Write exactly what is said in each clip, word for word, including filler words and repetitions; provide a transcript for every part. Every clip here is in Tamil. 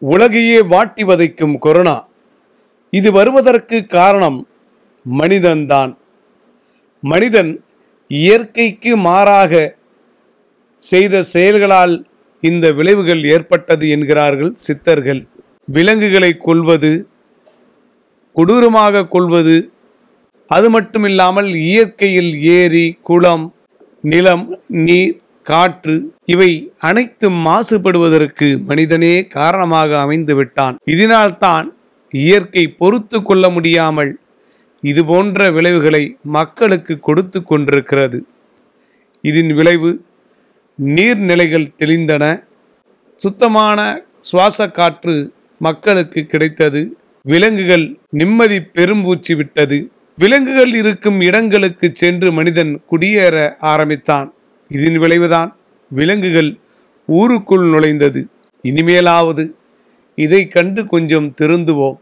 உலகையே வாட்டி வதைக்கும் கொரோனா. இது வருவதற்கு காரணம் மனிதன்தான். மனிதன் இயற்கைக்கு மாறாக செய்த செயல்களால் இந்த விளைவுகள் ஏற்பட்டது என்கிறார்கள் சித்தர்கள். விலங்குகளை கொல்வது, கொடூரமாக கொல்வது, அது மட்டுமில்லாமல் இயற்கையில் ஏரி, குளம், நிலம், நீர், காற்று இவை அனைத்தும் மாசுபடுவதற்கு மனிதனே காரணமாக அமைந்து விட்டான். இதனால்தான் இயற்கை பொறுத்து கொள்ள முடியாமல் இது போன்ற விளைவுகளை மக்களுக்கு கொடுத்து கொண்டிருக்கிறது. இதன் விளைவு நீர்நிலைகள் தெளிந்தன, சுத்தமான சுவாச காற்று மக்களுக்கு கிடைத்தது, விலங்குகள் நிம்மதி பெரும்பூச்சு விட்டது. விலங்குகள் இருக்கும் இடங்களுக்கு சென்று மனிதன் குடியேற ஆரம்பித்தான். இதன் விளைவுதான் விலங்குகள் ஊருக்குள் நுழைந்தது. இனிமேலாவது இதை கண்டு கொஞ்சம் திருந்துவோம்.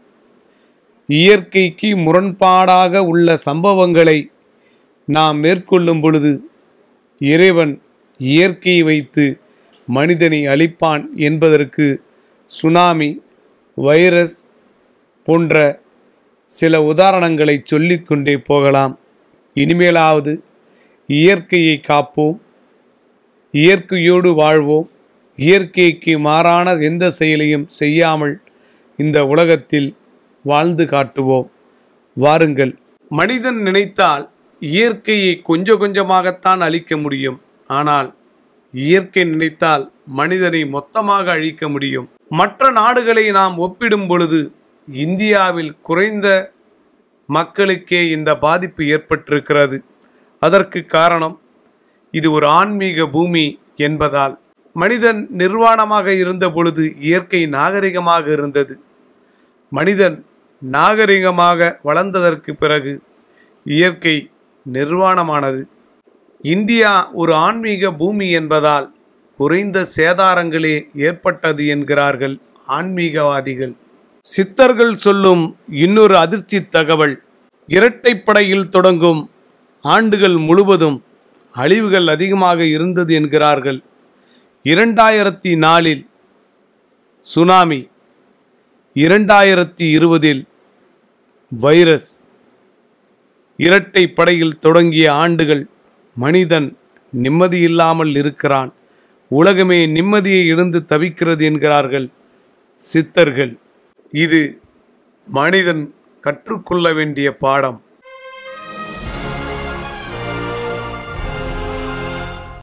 இயற்கைக்கு முரண்பாடாக உள்ள சம்பவங்களை நாம் மேற்கொள்ளும் பொழுது இறைவன் இயற்கையை வைத்து மனிதனை அழிப்பான் என்பதற்கு சுனாமி, வைரஸ் போன்ற சில உதாரணங்களை சொல்லிக்கொண்டே போகலாம். இனிமேலாவது இயற்கையை காப்போம், இயற்கையோடு வாழ்வோம். இயற்கைக்கு மாறான எந்த செயலையும் செய்யாமல் இந்த உலகத்தில் வாழ்ந்து காட்டுவோம். வாருங்கள். மனிதன் நினைத்தால் இயற்கையை கொஞ்சம் கொஞ்சமாகத்தான் அழிக்க முடியும். ஆனால் இயற்கை நினைத்தால் மனிதனை மொத்தமாக அழிக்க முடியும். மற்ற நாடுகளை நாம் ஒப்பிடும் பொழுது இந்தியாவில் குறைந்த மக்களுக்கே இந்த பாதிப்பு ஏற்பட்டிருக்கிறது. அதற்கு காரணம் இது ஒரு ஆன்மீக பூமி என்பதால். மனிதன் நிர்வாணமாக இருந்த பொழுது இயற்கை நாகரிகமாக இருந்தது. மனிதன் நாகரிகமாக வளர்ந்ததற்கு பிறகு இயற்கை நிர்வாணமானது. இந்தியா ஒரு ஆன்மீக பூமி என்பதால் குறைந்த சேதாரங்களே ஏற்பட்டது என்கிறார்கள் ஆன்மீகவாதிகள். சித்தர்கள் சொல்லும் இன்னொரு அதிர்ச்சி தகவல், இரட்டைப்படையில் தொடங்கும் ஆண்டுகள் முழுவதும் அழிவுகள் அதிகமாக இருந்தது என்கிறார்கள். இரண்டாயிரத்தி நாலில் சுனாமி, இரண்டாயிரத்தி இருபதில் வைரஸ். இரட்டை படையில் தொடங்கிய ஆண்டுகள் மனிதன் நிம்மதியில்லாமல் இருக்கிறான். உலகமே நிம்மதியை இழந்து தவிக்கிறது என்கிறார்கள் சித்தர்கள். இது மனிதன் கற்றுக்கொள்ள வேண்டிய பாடம்.